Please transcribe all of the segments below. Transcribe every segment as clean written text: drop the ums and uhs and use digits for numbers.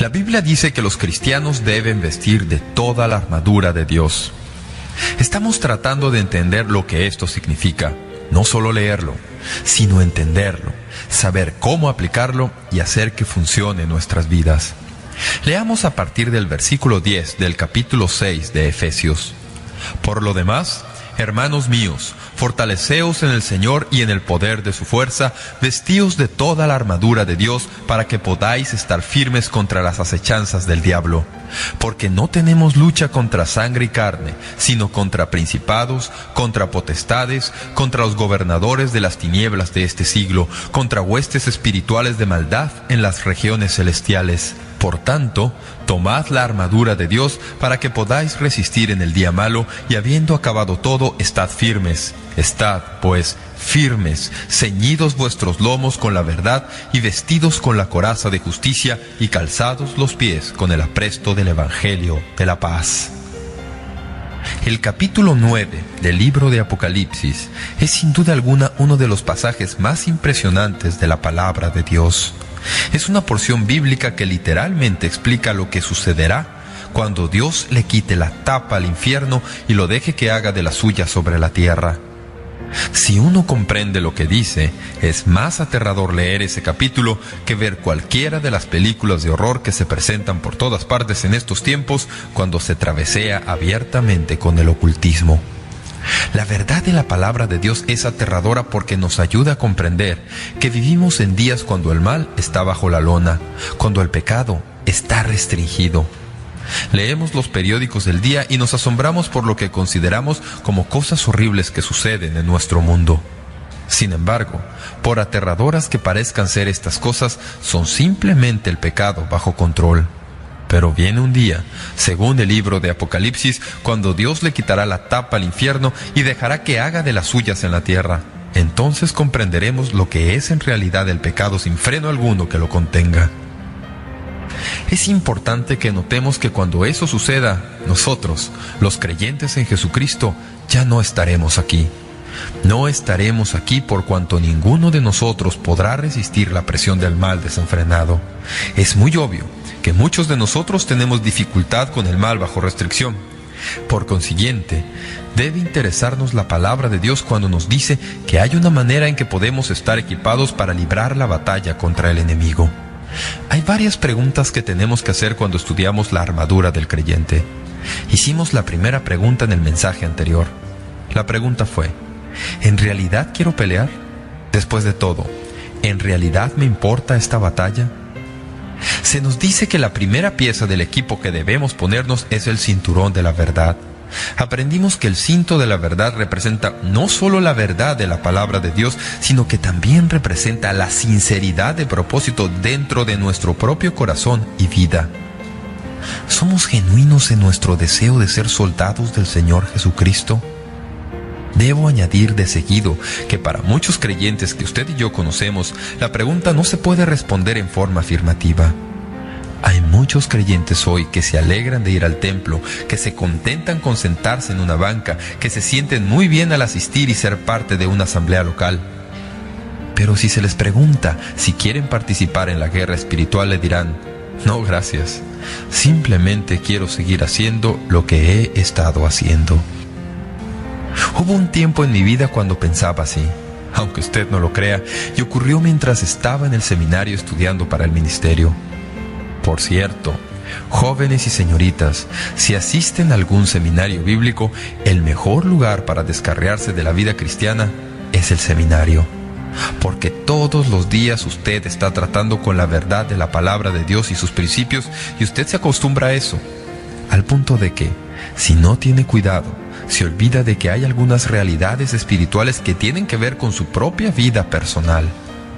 La Biblia dice que los cristianos deben vestir de toda la armadura de Dios. Estamos tratando de entender lo que esto significa, no solo leerlo, sino entenderlo, saber cómo aplicarlo y hacer que funcione en nuestras vidas. Leamos a partir del versículo 10 del capítulo 6 de Efesios. Por lo demás, hermanos míos, fortaleceos en el Señor y en el poder de su fuerza, vestíos de toda la armadura de Dios para que podáis estar firmes contra las acechanzas del diablo. Porque no tenemos lucha contra sangre y carne, sino contra principados, contra potestades, contra los gobernadores de las tinieblas de este siglo, contra huestes espirituales de maldad en las regiones celestiales. Por tanto, tomad la armadura de Dios para que podáis resistir en el día malo, y habiendo acabado todo, estad firmes. Estad, pues, firmes, ceñidos vuestros lomos con la verdad, y vestidos con la coraza de justicia, y calzados los pies con el apresto del Evangelio de la paz. El capítulo 9 del libro de Apocalipsis es sin duda alguna uno de los pasajes más impresionantes de la palabra de Dios. Es una porción bíblica que literalmente explica lo que sucederá cuando Dios le quite la tapa al infierno y lo deje que haga de la suya sobre la tierra. Si uno comprende lo que dice, es más aterrador leer ese capítulo que ver cualquiera de las películas de horror que se presentan por todas partes en estos tiempos cuando se travesea abiertamente con el ocultismo. La verdad de la palabra de Dios es aterradora porque nos ayuda a comprender que vivimos en días cuando el mal está bajo la lona, cuando el pecado está restringido. Leemos los periódicos del día y nos asombramos por lo que consideramos como cosas horribles que suceden en nuestro mundo. Sin embargo, por aterradoras que parezcan ser estas cosas, son simplemente el pecado bajo control. Pero viene un día, según el libro de Apocalipsis, cuando Dios le quitará la tapa al infierno y dejará que haga de las suyas en la tierra. Entonces comprenderemos lo que es en realidad el pecado sin freno alguno que lo contenga. Es importante que notemos que cuando eso suceda, nosotros, los creyentes en Jesucristo, ya no estaremos aquí. No estaremos aquí por cuanto ninguno de nosotros podrá resistir la presión del mal desenfrenado. Es muy obvio que muchos de nosotros tenemos dificultad con el mal bajo restricción. Por consiguiente, debe interesarnos la palabra de Dios cuando nos dice que hay una manera en que podemos estar equipados para librar la batalla contra el enemigo. Hay varias preguntas que tenemos que hacer cuando estudiamos la armadura del creyente. Hicimos la primera pregunta en el mensaje anterior. La pregunta fue: ¿en realidad quiero pelear? Después de todo, ¿en realidad me importa esta batalla? Se nos dice que la primera pieza del equipo que debemos ponernos es el cinturón de la verdad. Aprendimos que el cinto de la verdad representa no solo la verdad de la palabra de Dios, sino que también representa la sinceridad de propósito dentro de nuestro propio corazón y vida. ¿Somos genuinos en nuestro deseo de ser soldados del Señor Jesucristo? Debo añadir de seguido que para muchos creyentes que usted y yo conocemos, la pregunta no se puede responder en forma afirmativa. Hay muchos creyentes hoy que se alegran de ir al templo, que se contentan con sentarse en una banca, que se sienten muy bien al asistir y ser parte de una asamblea local. Pero si se les pregunta si quieren participar en la guerra espiritual, le dirán: no, gracias. Simplemente quiero seguir haciendo lo que he estado haciendo. Hubo un tiempo en mi vida cuando pensaba así, aunque usted no lo crea, y ocurrió mientras estaba en el seminario estudiando para el ministerio. Por cierto, jóvenes y señoritas, si asisten a algún seminario bíblico, el mejor lugar para descarriarse de la vida cristiana es el seminario. Porque todos los días usted está tratando con la verdad de la palabra de Dios y sus principios, y usted se acostumbra a eso, al punto de que, si no tiene cuidado, se olvida de que hay algunas realidades espirituales que tienen que ver con su propia vida personal.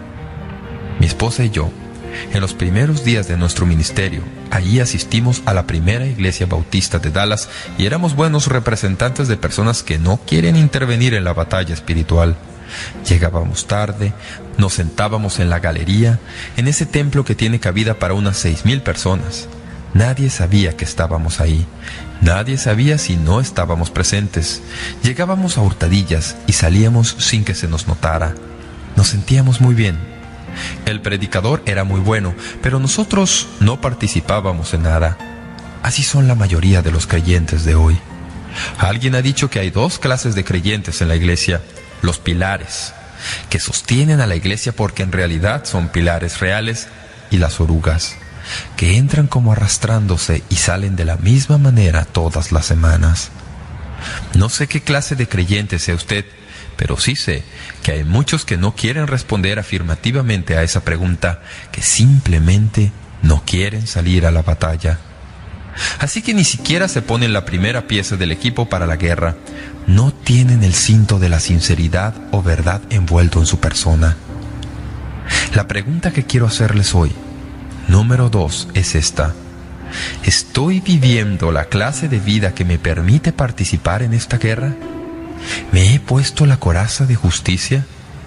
Mi esposa y yo, en los primeros días de nuestro ministerio, allí asistimos a la primera iglesia bautista de Dallas y éramos buenos representantes de personas que no quieren intervenir en la batalla espiritual. Llegábamos tarde, nos sentábamos en la galería, en ese templo que tiene cabida para unas 6,000 personas. Nadie sabía que estábamos ahí. Nadie sabía si no estábamos presentes. Llegábamos a hurtadillas y salíamos sin que se nos notara. Nos sentíamos muy bien, El predicador era muy bueno, pero nosotros no participábamos en nada. Así son la mayoría de los creyentes de hoy. Alguien ha dicho que hay dos clases de creyentes en la iglesia: los pilares, que sostienen a la iglesia porque en realidad son pilares reales, y las orugas, que entran como arrastrándose y salen de la misma manera todas las semanas. No sé qué clase de creyente sea usted, pero sí sé que hay muchos que no quieren responder afirmativamente a esa pregunta, que simplemente no quieren salir a la batalla. Así que ni siquiera se ponen la primera pieza del equipo para la guerra. No tienen el cinto de la sinceridad o verdad envuelto en su persona. La pregunta que quiero hacerles hoy, número 2, es esta: ¿estoy viviendo la clase de vida que me permite participar en esta guerra? ¿Me he puesto la coraza de justicia?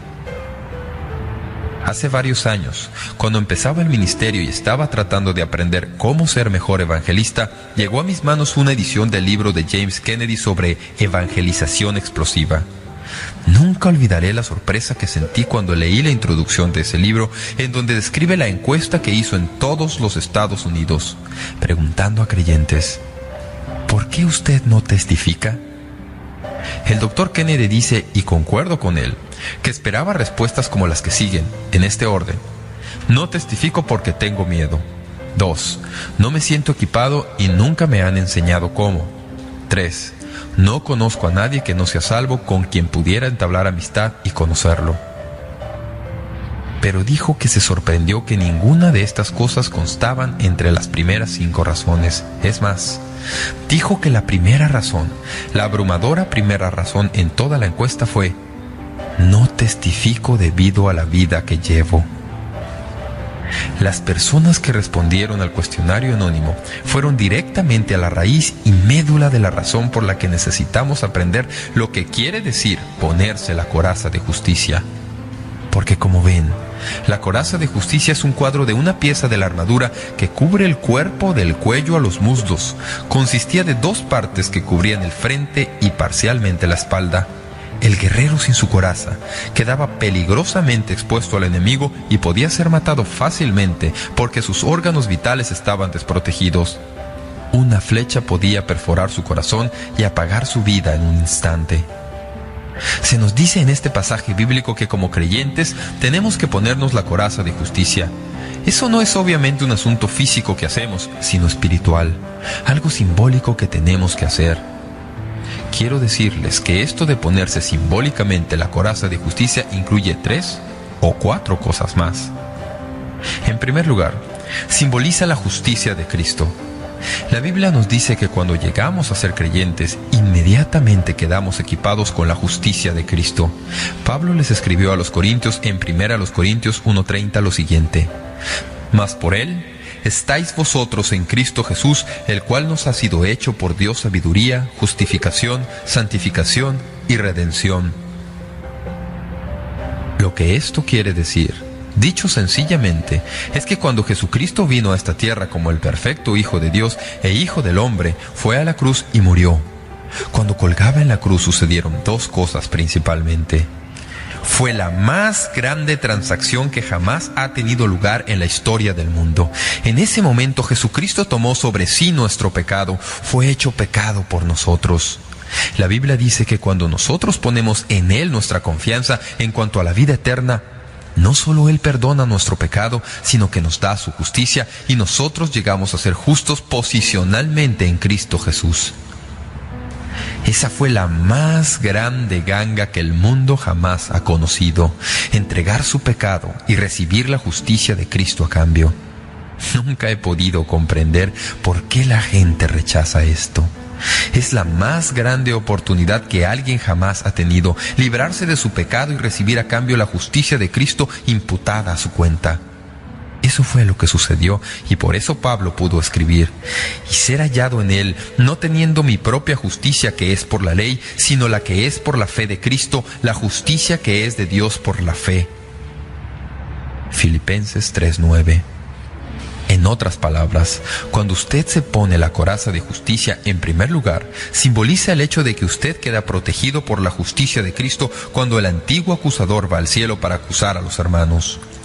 Hace varios años, cuando empezaba el ministerio y estaba tratando de aprender cómo ser mejor evangelista, llegó a mis manos una edición del libro de James Kennedy sobre evangelización explosiva. Nunca olvidaré la sorpresa que sentí cuando leí la introducción de ese libro, en donde describe la encuesta que hizo en todos los Estados Unidos, preguntando a creyentes: ¿por qué usted no testifica? El Dr. Kennedy dice, y concuerdo con él, que esperaba respuestas como las que siguen, en este orden: no testifico porque tengo miedo. 2. No me siento equipado y nunca me han enseñado cómo. 3. No conozco a nadie que no sea salvo con quien pudiera entablar amistad y conocerlo. Pero dijo que se sorprendió que ninguna de estas cosas constaban entre las primeras 5 razones. Es más, dijo que la primera razón, la abrumadora primera razón en toda la encuesta fue: no testifico debido a la vida que llevo. Las personas que respondieron al cuestionario anónimo fueron directamente a la raíz y médula de la razón por la que necesitamos aprender lo que quiere decir ponerse la coraza de justicia. Porque, como ven, la coraza de justicia es un cuadro de una pieza de la armadura que cubre el cuerpo del cuello a los muslos. Consistía de 2 partes que cubrían el frente y parcialmente la espalda. El guerrero sin su coraza quedaba peligrosamente expuesto al enemigo y podía ser matado fácilmente porque sus órganos vitales estaban desprotegidos. Una flecha podía perforar su corazón y apagar su vida en un instante. Se nos dice en este pasaje bíblico que como creyentes tenemos que ponernos la coraza de justicia. Eso no es obviamente un asunto físico que hacemos, sino espiritual, algo simbólico que tenemos que hacer. Quiero decirles que esto de ponerse simbólicamente la coraza de justicia incluye 3 o 4 cosas más. En primer lugar, simboliza la justicia de Cristo. La Biblia nos dice que cuando llegamos a ser creyentes, inmediatamente quedamos equipados con la justicia de Cristo. Pablo les escribió a los Corintios en 1 Corintios 1:30 lo siguiente: mas por él estáis vosotros en Cristo Jesús, el cual nos ha sido hecho por Dios sabiduría, justificación, santificación y redención. Lo que esto quiere decir, dicho sencillamente, es que cuando Jesucristo vino a esta tierra como el perfecto Hijo de Dios e Hijo del hombre, fue a la cruz y murió. Cuando colgaba en la cruz sucedieron 2 cosas principalmente. Fue la más grande transacción que jamás ha tenido lugar en la historia del mundo. En ese momento Jesucristo tomó sobre sí nuestro pecado, fue hecho pecado por nosotros. La Biblia dice que cuando nosotros ponemos en Él nuestra confianza en cuanto a la vida eterna, no solo Él perdona nuestro pecado, sino que nos da su justicia y nosotros llegamos a ser justos posicionalmente en Cristo Jesús. Esa fue la más grande ganga que el mundo jamás ha conocido: entregar su pecado y recibir la justicia de Cristo a cambio. Nunca he podido comprender por qué la gente rechaza esto. Es la más grande oportunidad que alguien jamás ha tenido: librarse de su pecado y recibir a cambio la justicia de Cristo imputada a su cuenta. Eso fue lo que sucedió, y por eso Pablo pudo escribir: y ser hallado en él, no teniendo mi propia justicia que es por la ley, sino la que es por la fe de Cristo, la justicia que es de Dios por la fe. Filipenses 3:9. En otras palabras, cuando usted se pone la coraza de justicia, en primer lugar, simboliza el hecho de que usted queda protegido por la justicia de Cristo cuando el antiguo acusador va al cielo para acusar a los hermanos.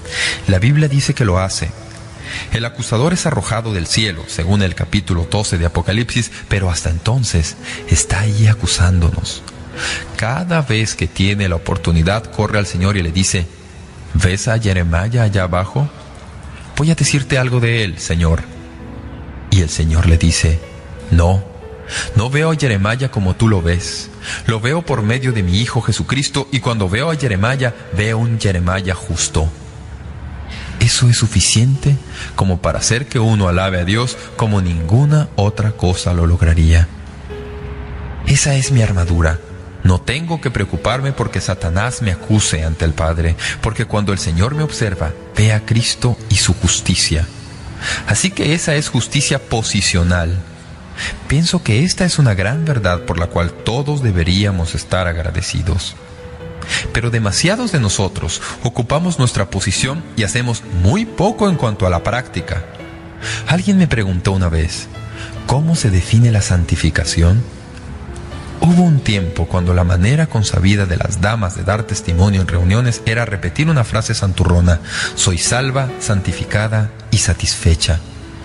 La Biblia dice que lo hace. El acusador es arrojado del cielo, según el capítulo 12 de Apocalipsis, pero hasta entonces está ahí acusándonos. Cada vez que tiene la oportunidad, corre al Señor y le dice: ¿ves a Jeremías allá abajo? Voy a decirte algo de él, Señor. Y el Señor le dice: no veo a Jeremías como tú lo ves. Lo veo por medio de mi Hijo Jesucristo, y cuando veo a Jeremías, veo un Jeremías justo. Eso es suficiente como para hacer que uno alabe a Dios como ninguna otra cosa lo lograría. Esa es mi armadura. No tengo que preocuparme porque Satanás me acuse ante el Padre, porque cuando el Señor me observa, ve a Cristo y su justicia. Así que esa es justicia posicional. Pienso que esta es una gran verdad por la cual todos deberíamos estar agradecidos. Pero demasiados de nosotros ocupamos nuestra posición y hacemos muy poco en cuanto a la práctica. Alguien me preguntó una vez: ¿cómo se define la santificación? Hubo un tiempo cuando la manera consabida de las damas de dar testimonio en reuniones era repetir una frase santurrona: soy salva, santificada y satisfecha.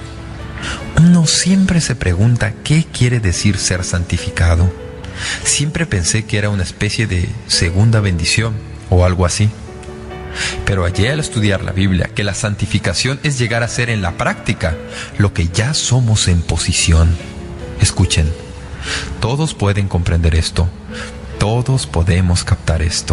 Uno siempre se pregunta qué quiere decir ser santificado. Siempre pensé que era una especie de segunda bendición o algo así. Pero hallé al estudiar la Biblia que la santificación es llegar a ser en la práctica lo que ya somos en posición. Escuchen, todos pueden comprender esto. Todos podemos captar esto.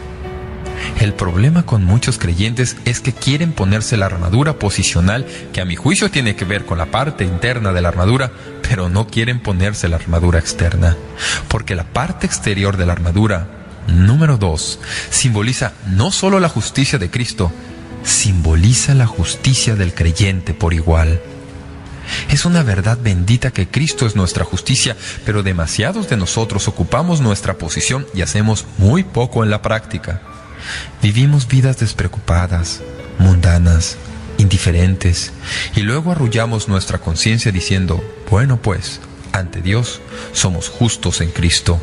El problema con muchos creyentes es que quieren ponerse la armadura posicional, que a mi juicio tiene que ver con la parte interna de la armadura, pero no quieren ponerse la armadura externa. Porque la parte exterior de la armadura, número 2, simboliza no solo la justicia de Cristo, simboliza la justicia del creyente por igual. Es una verdad bendita que Cristo es nuestra justicia, pero demasiados de nosotros ocupamos nuestra posición y hacemos muy poco en la práctica. Vivimos vidas despreocupadas, mundanas, indiferentes, y luego arrullamos nuestra conciencia diciendo: bueno pues, ante Dios somos justos en Cristo.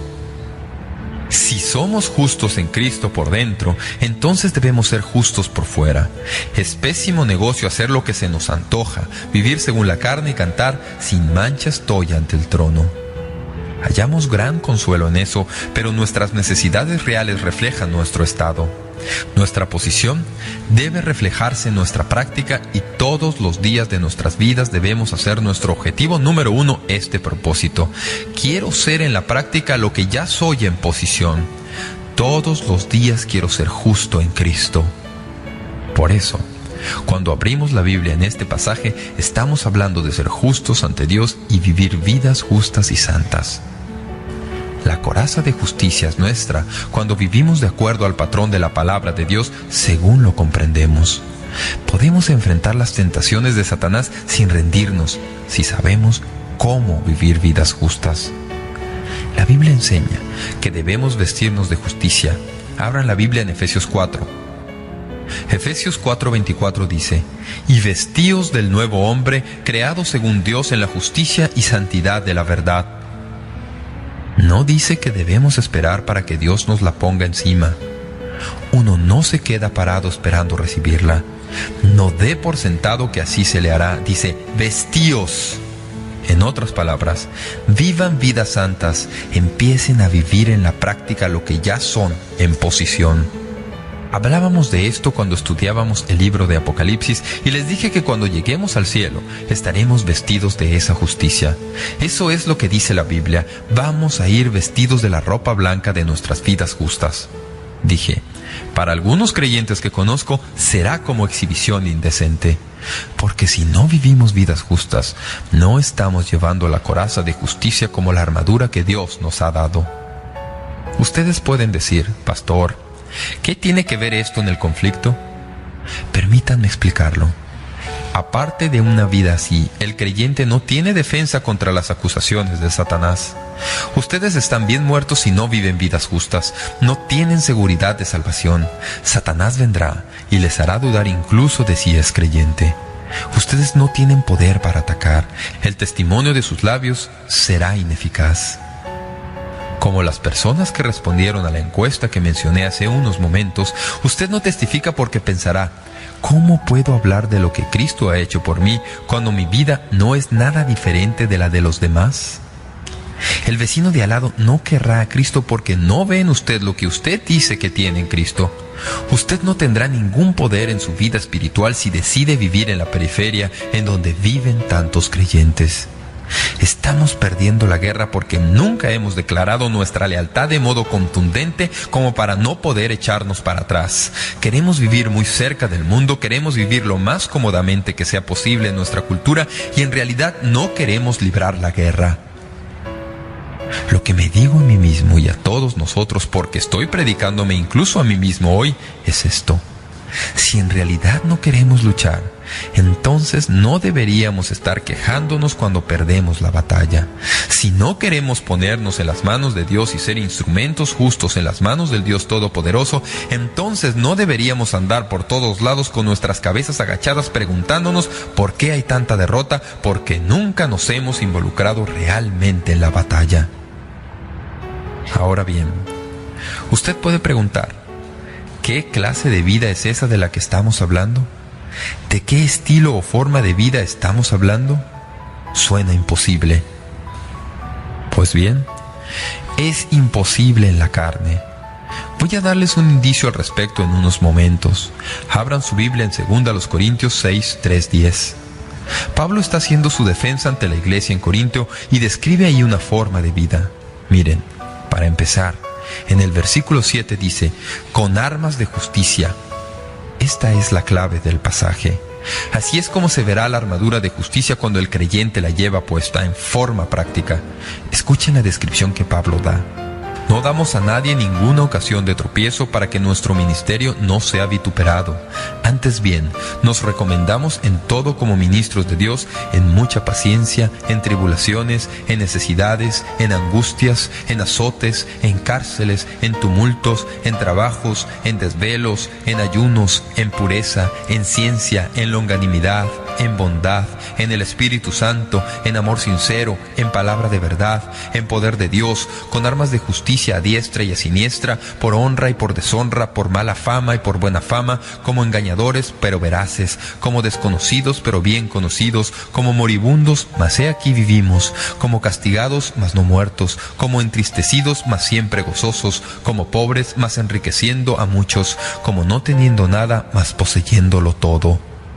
Si somos justos en Cristo por dentro, entonces debemos ser justos por fuera. Es pésimo negocio hacer lo que se nos antoja, vivir según la carne y cantar: sin mancha estoy ante el trono. Hallamos gran consuelo en eso, pero nuestras necesidades reales reflejan nuestro estado. Nuestra posición debe reflejarse en nuestra práctica, y todos los días de nuestras vidas debemos hacer nuestro objetivo número 1 este propósito: quiero ser en la práctica lo que ya soy en posición. Todos los días quiero ser justo en Cristo. Por eso, cuando abrimos la Biblia en este pasaje, estamos hablando de ser justos ante Dios y vivir vidas justas y santas. La coraza de justicia es nuestra cuando vivimos de acuerdo al patrón de la palabra de Dios según lo comprendemos. Podemos enfrentar las tentaciones de Satanás sin rendirnos si sabemos cómo vivir vidas justas. La Biblia enseña que debemos vestirnos de justicia. Abran la Biblia en Efesios 4. Efesios 4:24 dice: y vestíos del nuevo hombre, creado según Dios en la justicia y santidad de la verdad. No dice que debemos esperar para que Dios nos la ponga encima. Uno no se queda parado esperando recibirla. No dé por sentado que así se le hará. Dice: vestíos. En otras palabras, vivan vidas santas, empiecen a vivir en la práctica lo que ya son en posición. Hablábamos de esto cuando estudiábamos el libro de Apocalipsis, y les dije que cuando lleguemos al cielo estaremos vestidos de esa justicia. Eso es lo que dice la Biblia: vamos a ir vestidos de la ropa blanca de nuestras vidas justas. Dije, para algunos creyentes que conozco será como exhibición indecente, porque si no vivimos vidas justas, no estamos llevando la coraza de justicia como la armadura que Dios nos ha dado. Ustedes pueden decir: pastor, ¿qué tiene que ver esto en el conflicto? Permítanme explicarlo. Aparte de una vida así, el creyente no tiene defensa contra las acusaciones de Satanás. Ustedes están bien muertos si no viven vidas justas. No tienen seguridad de salvación. Satanás vendrá y les hará dudar incluso de si es creyente. Ustedes no tienen poder para atacar. El testimonio de sus labios será ineficaz. Como las personas que respondieron a la encuesta que mencioné hace unos momentos, usted no testifica porque pensará: ¿cómo puedo hablar de lo que Cristo ha hecho por mí cuando mi vida no es nada diferente de la de los demás? El vecino de al lado no querrá a Cristo porque no ve en usted lo que usted dice que tiene en Cristo. Usted no tendrá ningún poder en su vida espiritual si decide vivir en la periferia en donde viven tantos creyentes. Estamos perdiendo la guerra porque nunca hemos declarado nuestra lealtad de modo contundente como para no poder echarnos para atrás. Queremos vivir muy cerca del mundo, queremos vivir lo más cómodamente que sea posible en nuestra cultura y en realidad no queremos librar la guerra. Lo que me digo a mí mismo y a todos nosotros, porque estoy predicándome incluso a mí mismo hoy, es esto: si en realidad no queremos luchar, entonces no deberíamos estar quejándonos cuando perdemos la batalla. Si no queremos ponernos en las manos de Dios y ser instrumentos justos en las manos del Dios Todopoderoso, entonces no deberíamos andar por todos lados con nuestras cabezas agachadas preguntándonos por qué hay tanta derrota, porque nunca nos hemos involucrado realmente en la batalla. Ahora bien, usted puede preguntar: ¿qué clase de vida es esa de la que estamos hablando? ¿De qué estilo o forma de vida estamos hablando? Suena imposible. Pues bien, es imposible en la carne. Voy a darles un indicio al respecto en unos momentos. Abran su Biblia en 2 Corintios 6, 3-10. Pablo está haciendo su defensa ante la iglesia en Corinto y describe ahí una forma de vida. Miren, para empezar, en el versículo 7 dice: con armas de justicia. Esta es la clave del pasaje. Así es como se verá la armadura de justicia cuando el creyente la lleva puesta en forma práctica. Escuchen la descripción que Pablo da. No damos a nadie ninguna ocasión de tropiezo para que nuestro ministerio no sea vituperado. Antes bien, nos recomendamos en todo como ministros de Dios, en mucha paciencia, en tribulaciones, en necesidades, en angustias, en azotes, en cárceles, en tumultos, en trabajos, en desvelos, en ayunos, en pureza, en ciencia, en longanimidad, en bondad, en el Espíritu Santo, en amor sincero, en palabra de verdad, en poder de Dios, con armas de justicia a diestra y a siniestra, por honra y por deshonra, por mala fama y por buena fama, como engañadores pero veraces, como desconocidos pero bien conocidos, como moribundos, mas he aquí vivimos, como castigados mas no muertos, como entristecidos mas siempre gozosos, como pobres mas enriqueciendo a muchos, como no teniendo nada mas poseyéndolo todo.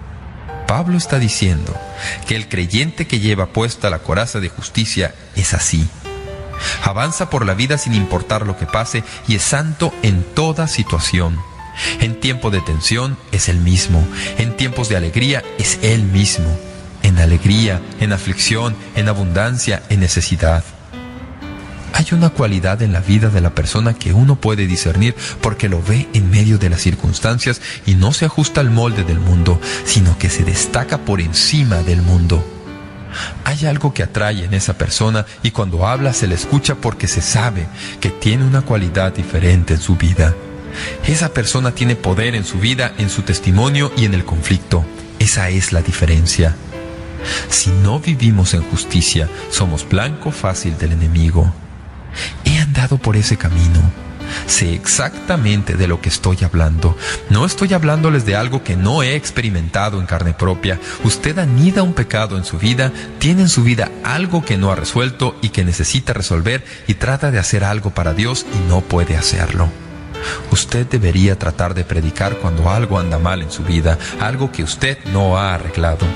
Pablo está diciendo que el creyente que lleva puesta la coraza de justicia es así. Avanza por la vida sin importar lo que pase y es santo en toda situación. En tiempo de tensión es el mismo, en tiempos de alegría es él mismo, en alegría, en aflicción, en abundancia, en necesidad. Hay una cualidad en la vida de la persona que uno puede discernir porque lo ve en medio de las circunstancias y no se ajusta al molde del mundo, sino que se destaca por encima del mundo. Hay algo que atrae en esa persona y cuando habla se le escucha porque se sabe que tiene una cualidad diferente en su vida. Esa persona tiene poder en su vida, en su testimonio y en el conflicto. Esa es la diferencia. Si no vivimos en justicia, somos blanco fácil del enemigo. He andado por ese camino. Sé exactamente de lo que estoy hablando. No estoy hablándoles de algo que no he experimentado en carne propia. Usted anida un pecado en su vida, tiene en su vida algo que no ha resuelto y que necesita resolver y trata de hacer algo para Dios y no puede hacerlo. Usted debería tratar de predicar cuando algo anda mal en su vida, algo que usted no ha arreglado.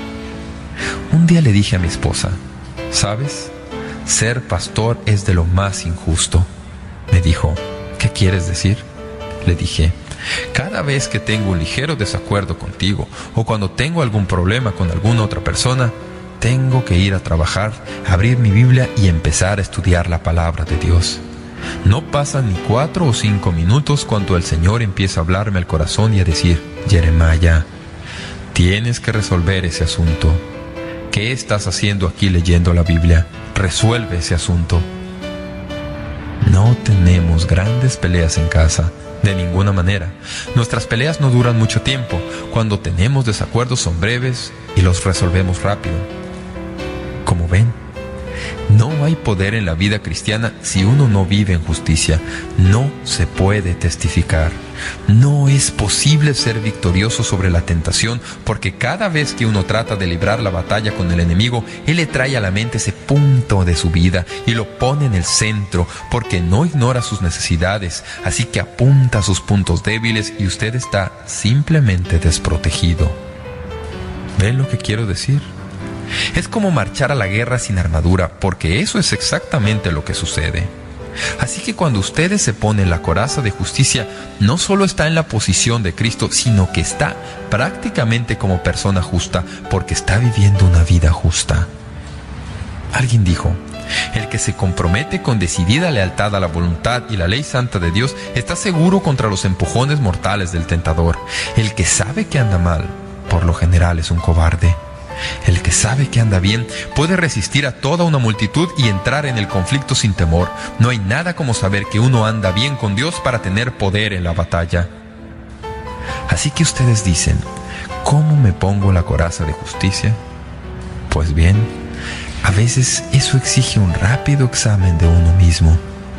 Un día le dije a mi esposa: ¿sabes? Ser pastor es de lo más injusto. Me dijo: ¿qué quieres decir? Le dije: cada vez que tengo un ligero desacuerdo contigo o cuando tengo algún problema con alguna otra persona, tengo que ir a trabajar, abrir mi Biblia y empezar a estudiar la palabra de Dios. No pasan ni 4 o 5 minutos cuando el Señor empieza a hablarme al corazón y a decir: Jeremiah, tienes que resolver ese asunto. ¿Qué estás haciendo aquí leyendo la Biblia? Resuelve ese asunto. No tenemos grandes peleas en casa, de ninguna manera. Nuestras peleas no duran mucho tiempo. Cuando tenemos desacuerdos son breves y los resolvemos rápido. Como ven, No hay poder en la vida cristiana si uno no vive en justicia. No se puede testificar. No es posible ser victorioso sobre la tentación, porque cada vez que uno trata de librar la batalla con el enemigo, él le trae a la mente ese punto de su vida y lo pone en el centro, porque no ignora sus necesidades, así que apunta a sus puntos débiles y usted está simplemente desprotegido. ¿Ven lo que quiero decir? Es como marchar a la guerra sin armadura, porque eso es exactamente lo que sucede. Así que cuando ustedes se ponen la coraza de justicia, no solo está en la posición de Cristo, sino que está prácticamente como persona justa, porque está viviendo una vida justa. Alguien dijo: el que se compromete con decidida lealtad a la voluntad y la ley santa de Dios está seguro contra los empujones mortales del tentador. El que sabe que anda mal, por lo general es un cobarde. El que sabe que anda bien puede resistir a toda una multitud y entrar en el conflicto sin temor. No hay nada como saber que uno anda bien con Dios para tener poder en la batalla. Así que ustedes dicen: ¿cómo me pongo la coraza de justicia? Pues bien, a veces eso exige un rápido examen de uno mismo.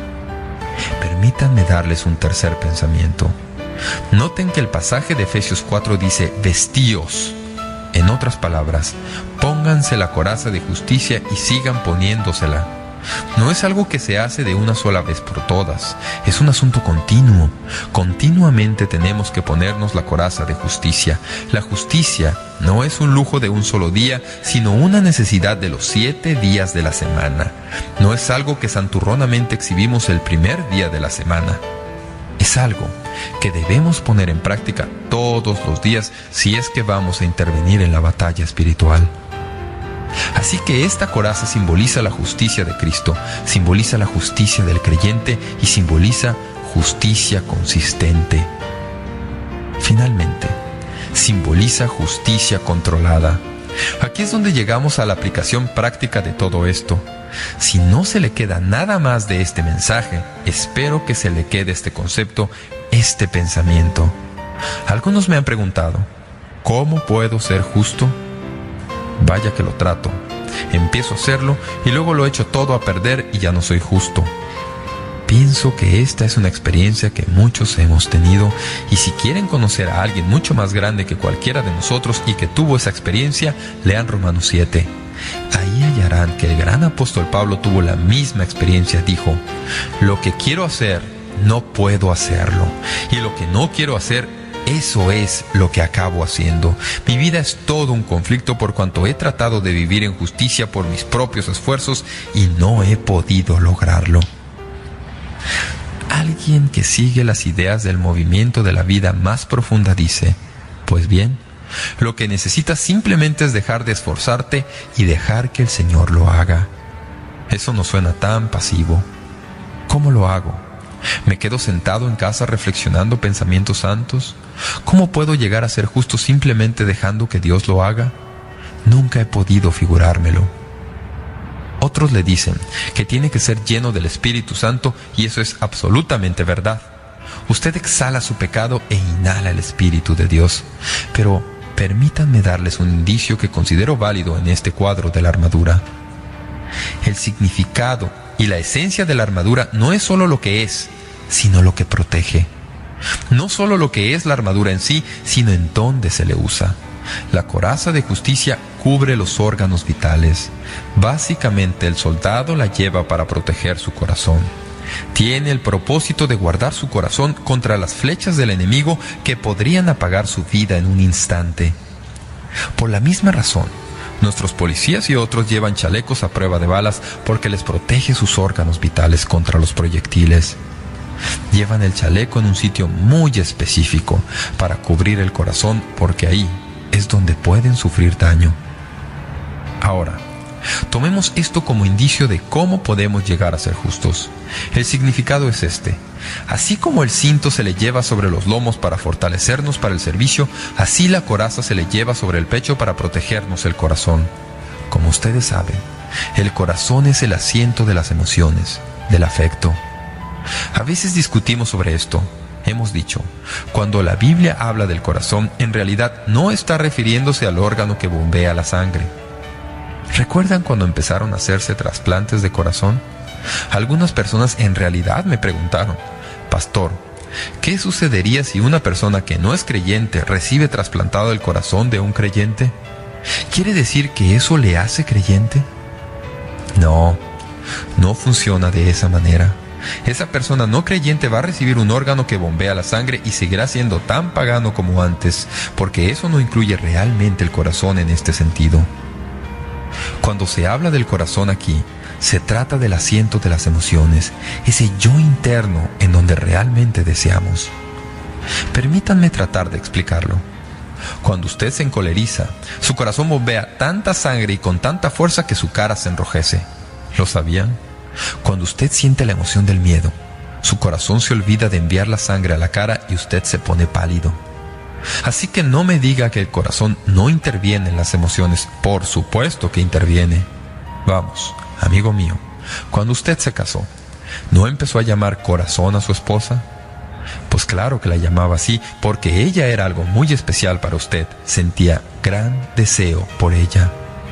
Permítanme darles un tercer pensamiento. Noten que el pasaje de Efesios 4 dice: vestíos. En otras palabras, pónganse la coraza de justicia y sigan poniéndosela. No es algo que se hace de una sola vez por todas, es un asunto continuo. Continuamente tenemos que ponernos la coraza de justicia. La justicia no es un lujo de un solo día, sino una necesidad de los 7 días de la semana. No es algo que santurronamente exhibimos el primer día de la semana. Es algo que debemos poner en práctica todos los días si es que vamos a intervenir en la batalla espiritual. Así que esta coraza simboliza la justicia de Cristo, simboliza la justicia del creyente y simboliza justicia consistente. Finalmente, simboliza justicia controlada. Aquí es donde llegamos a la aplicación práctica de todo esto. Si no se le queda nada más de este mensaje, espero que se le quede este concepto, este pensamiento. Algunos me han preguntado: ¿cómo puedo ser justo? Vaya que lo trato. Empiezo a hacerlo y luego lo echo todo a perder y ya no soy justo. Pienso que esta es una experiencia que muchos hemos tenido, y si quieren conocer a alguien mucho más grande que cualquiera de nosotros y que tuvo esa experiencia, lean Romanos 7. Ahí hallarán que el gran apóstol Pablo tuvo la misma experiencia. Dijo: lo que quiero hacer, no puedo hacerlo, y lo que no quiero hacer, eso es lo que acabo haciendo. Mi vida es todo un conflicto por cuanto he tratado de vivir en justicia por mis propios esfuerzos y no he podido lograrlo. Alguien que sigue las ideas del movimiento de la vida más profunda dice: pues bien, lo que necesitas simplemente es dejar de esforzarte y dejar que el Señor lo haga. Eso no suena tan pasivo. ¿Cómo lo hago? ¿Me quedo sentado en casa reflexionando pensamientos santos? ¿Cómo puedo llegar a ser justo simplemente dejando que Dios lo haga? Nunca he podido figurármelo. Otros le dicen que tiene que ser lleno del Espíritu Santo, y eso es absolutamente verdad. Usted exhala su pecado e inhala el Espíritu de Dios. Pero permítanme darles un indicio que considero válido en este cuadro de la armadura. El significado y la esencia de la armadura no es solo lo que es, sino lo que protege. No solo lo que es la armadura en sí, sino en dónde se le usa. La coraza de justicia cubre los órganos vitales. Básicamente, el soldado la lleva para proteger su corazón. Tiene el propósito de guardar su corazón contra las flechas del enemigo que podrían apagar su vida en un instante. Por la misma razón, nuestros policías y otros llevan chalecos a prueba de balas porque les protege sus órganos vitales contra los proyectiles. Llevan el chaleco en un sitio muy específico para cubrir el corazón, porque ahí es donde pueden sufrir daño. Ahora, tomemos esto como indicio de cómo podemos llegar a ser justos. El significado es este: así como el cinto se le lleva sobre los lomos para fortalecernos para el servicio, así la coraza se le lleva sobre el pecho para protegernos el corazón. Como ustedes saben, el corazón es el asiento de las emociones, del afecto. A veces discutimos sobre esto. Hemos dicho, cuando la Biblia habla del corazón, en realidad no está refiriéndose al órgano que bombea la sangre. ¿Recuerdan cuando empezaron a hacerse trasplantes de corazón? Algunas personas en realidad me preguntaron: Pastor, ¿qué sucedería si una persona que no es creyente recibe trasplantado el corazón de un creyente? ¿Quiere decir que eso le hace creyente? No, no funciona de esa manera. Esa persona no creyente va a recibir un órgano que bombea la sangre y seguirá siendo tan pagano como antes, porque eso no incluye realmente el corazón en este sentido. Cuando se habla del corazón aquí, se trata del asiento de las emociones, ese yo interno en donde realmente deseamos. Permítanme tratar de explicarlo. Cuando usted se encoleriza, su corazón bombea tanta sangre y con tanta fuerza que su cara se enrojece. ¿Lo sabían? Cuando usted siente la emoción del miedo, su corazón se olvida de enviar la sangre a la cara y usted se pone pálido. Así que no me diga que el corazón no interviene en las emociones. Por supuesto que interviene. Vamos, amigo mío, cuando usted se casó, ¿no empezó a llamar corazón a su esposa? Pues claro que la llamaba así, porque ella era algo muy especial para usted. Sentía gran deseo por ella.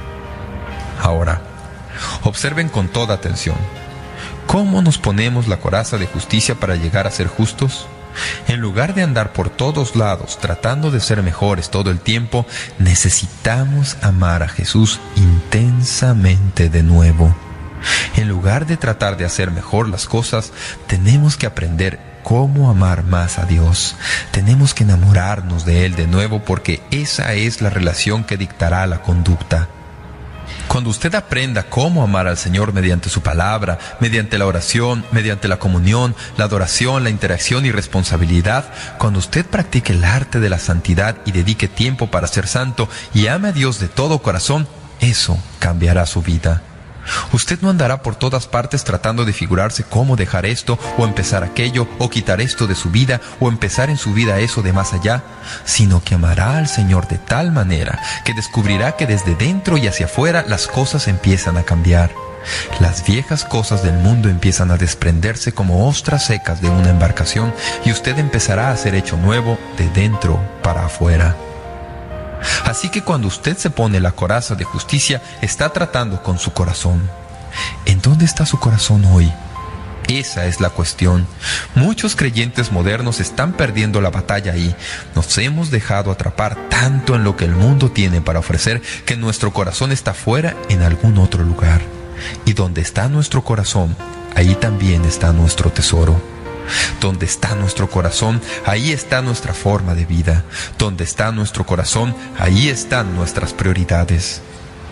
Ahora, observen con toda atención. ¿Cómo nos ponemos la coraza de justicia para llegar a ser justos? En lugar de andar por todos lados tratando de ser mejores todo el tiempo, necesitamos amar a Jesús intensamente de nuevo. En lugar de tratar de hacer mejor las cosas, tenemos que aprender cómo amar más a Dios. Tenemos que enamorarnos de Él de nuevo, porque esa es la relación que dictará la conducta. Cuando usted aprenda cómo amar al Señor mediante su palabra, mediante la oración, mediante la comunión, la adoración, la interacción y responsabilidad, cuando usted practique el arte de la santidad y dedique tiempo para ser santo y ame a Dios de todo corazón, eso cambiará su vida. Usted no andará por todas partes tratando de figurarse cómo dejar esto o empezar aquello o quitar esto de su vida o empezar en su vida eso de más allá, sino que amará al Señor de tal manera que descubrirá que desde dentro y hacia afuera las cosas empiezan a cambiar. Las viejas cosas del mundo empiezan a desprenderse como ostras secas de una embarcación y usted empezará a ser hecho nuevo de dentro para afuera. Así que cuando usted se pone la coraza de justicia, está tratando con su corazón. ¿En dónde está su corazón hoy? Esa es la cuestión. Muchos creyentes modernos están perdiendo la batalla ahí. Nos hemos dejado atrapar tanto en lo que el mundo tiene para ofrecer que nuestro corazón está fuera en algún otro lugar. Y donde está nuestro corazón, ahí también está nuestro tesoro. Donde está nuestro corazón, ahí está nuestra forma de vida. Donde está nuestro corazón, ahí están nuestras prioridades.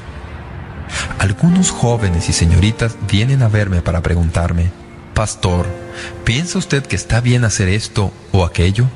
Algunos jóvenes y señoritas vienen a verme para preguntarme: Pastor, ¿piensa usted que está bien hacer esto o aquello?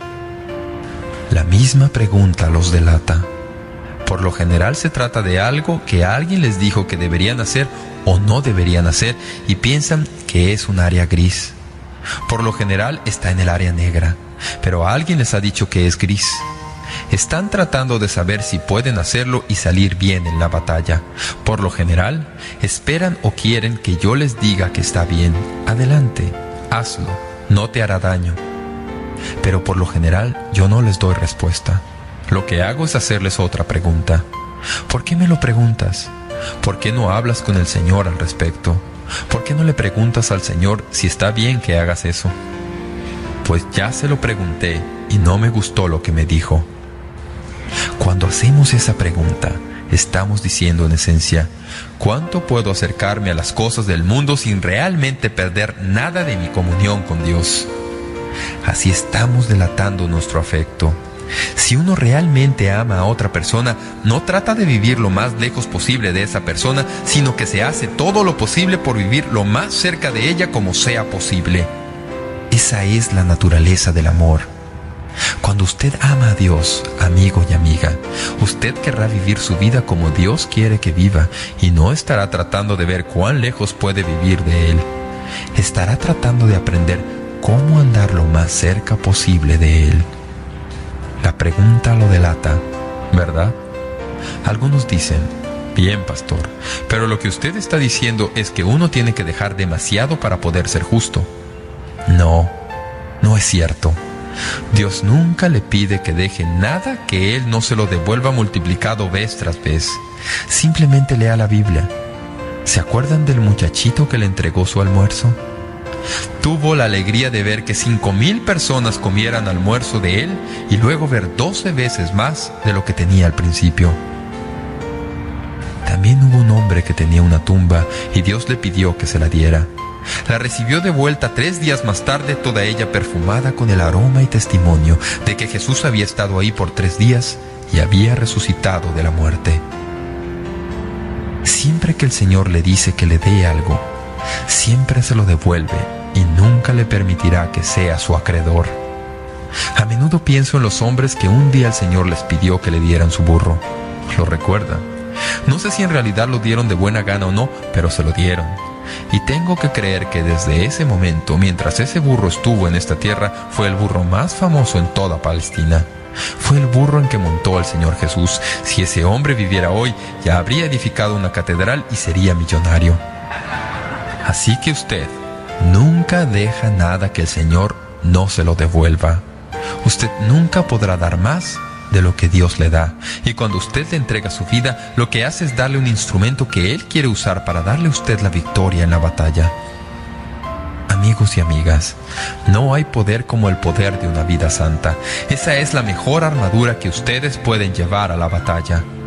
La misma pregunta los delata. Por lo general se trata de algo que alguien les dijo que deberían hacer o no deberían hacer y piensan que es un área gris. Por lo general está en el área negra, pero alguien les ha dicho que es gris. Están tratando de saber si pueden hacerlo y salir bien en la batalla. Por lo general, esperan o quieren que yo les diga que está bien. Adelante, hazlo, no te hará daño. Pero por lo general, yo no les doy respuesta. Lo que hago es hacerles otra pregunta. ¿Por qué me lo preguntas? ¿Por qué no hablas con el Señor al respecto? ¿Por qué no le preguntas al Señor si está bien que hagas eso? Pues ya se lo pregunté y no me gustó lo que me dijo. Cuando hacemos esa pregunta, estamos diciendo en esencia: ¿cuánto puedo acercarme a las cosas del mundo sin realmente perder nada de mi comunión con Dios? Así estamos delatando nuestro afecto. Si uno realmente ama a otra persona, no trata de vivir lo más lejos posible de esa persona, sino que se hace todo lo posible por vivir lo más cerca de ella como sea posible. Esa es la naturaleza del amor. Cuando usted ama a Dios, amigo y amiga, usted querrá vivir su vida como Dios quiere que viva y no estará tratando de ver cuán lejos puede vivir de Él. Estará tratando de aprender cómo andar lo más cerca posible de Él. La pregunta lo delata, ¿verdad? Algunos dicen: bien, pastor, pero lo que usted está diciendo es que uno tiene que dejar demasiado para poder ser justo. No, no es cierto. Dios nunca le pide que deje nada que Él no se lo devuelva multiplicado vez tras vez. Simplemente lea la Biblia. ¿Se acuerdan del muchachito que le entregó su almuerzo? Tuvo la alegría de ver que 5,000 personas comieran almuerzo de él y luego ver 12 veces más de lo que tenía al principio. También hubo un hombre que tenía una tumba y Dios le pidió que se la diera. La recibió de vuelta 3 días más tarde, toda ella perfumada con el aroma y testimonio de que Jesús había estado ahí por 3 días y había resucitado de la muerte. Siempre que el Señor le dice que le dé algo, siempre se lo devuelve y nunca le permitirá que sea su acreedor. A menudo pienso en los hombres que un día el Señor les pidió que le dieran su burro. ¿Lo recuerdan? No sé si en realidad lo dieron de buena gana o no, pero se lo dieron. Y tengo que creer que desde ese momento, mientras ese burro estuvo en esta tierra, fue el burro más famoso en toda Palestina. Fue el burro en que montó el Señor Jesús. Si ese hombre viviera hoy, ya habría edificado una catedral y sería millonario. Así que usted nunca deja nada que el Señor no se lo devuelva. Usted nunca podrá dar más de lo que Dios le da. Y cuando usted le entrega su vida, lo que hace es darle un instrumento que Él quiere usar para darle a usted la victoria en la batalla. Amigos y amigas, no hay poder como el poder de una vida santa. Esa es la mejor armadura que ustedes pueden llevar a la batalla.